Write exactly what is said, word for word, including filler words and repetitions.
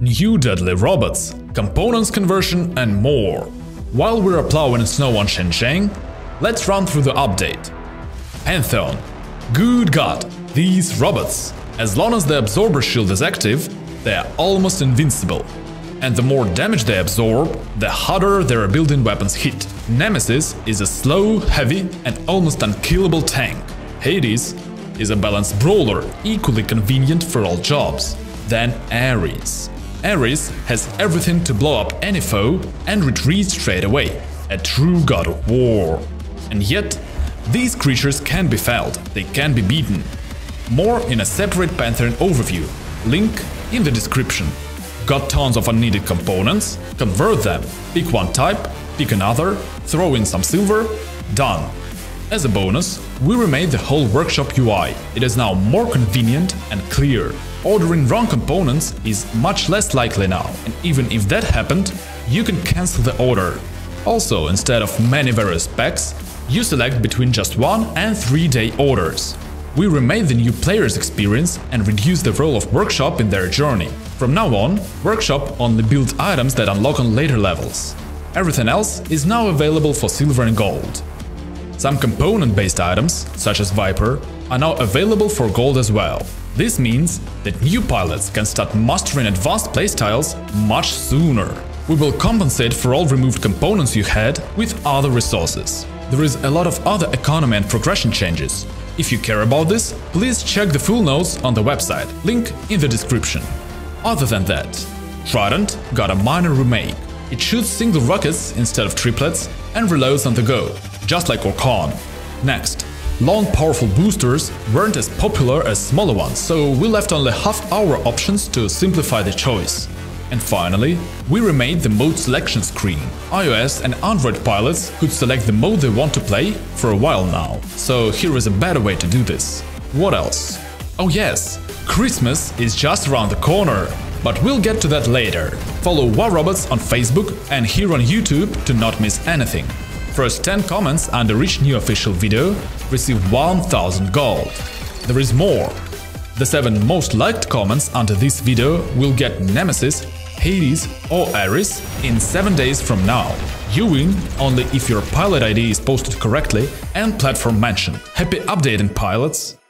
new deadly robots, components conversion and more. While we're plowing snow on Shenzhen, let's run through the update. Pantheon. Good God, these robots! As long as the absorber shield is active, they are almost invincible. And the more damage they absorb, the harder their built-in weapons hit. Nemesis is a slow, heavy and almost unkillable tank. Hades is a balanced brawler, equally convenient for all jobs. Then Ares. Ares has everything to blow up any foe and retreat straight away. A true god of war. And yet, these creatures can be felled, they can be beaten. More in a separate Pantheon overview, link in the description. Got tons of unneeded components? Convert them. Pick one type, pick another, throw in some silver, done. As a bonus, we remade the whole workshop U I. It is now more convenient and clear. Ordering wrong components is much less likely now, and even if that happened, you can cancel the order. Also, instead of many various packs, you select between just one and three day orders. We remade the new player's experience and reduced the role of Workshop in their journey. From now on, Workshop only builds items that unlock on later levels. Everything else is now available for silver and gold. Some component-based items, such as Viper, are now available for gold as well. This means that new pilots can start mastering advanced playstyles much sooner. We will compensate for all removed components you had with other resources. There is a lot of other economy and progression changes. If you care about this, please check the full notes on the website, link in the description. Other than that, Trident got a minor remake. It shoots single rockets instead of triplets and reloads on the go, just like Orkan. Next, long powerful boosters weren't as popular as smaller ones, so we left only half-hour options to simplify the choice. And finally, we remade the mode selection screen. iOS and Android pilots could select the mode they want to play for a while now, so here is a better way to do this. What else? Oh yes, Christmas is just around the corner, but we'll get to that later. Follow War Robots on Facebook and here on YouTube to not miss anything. First ten comments under each new official video receive one thousand gold. There is more. The seven most liked comments under this video will get Nemesis, Hades or Ares in seven days from now. You win only if your pilot I D is posted correctly and platform mentioned. Happy updating, pilots!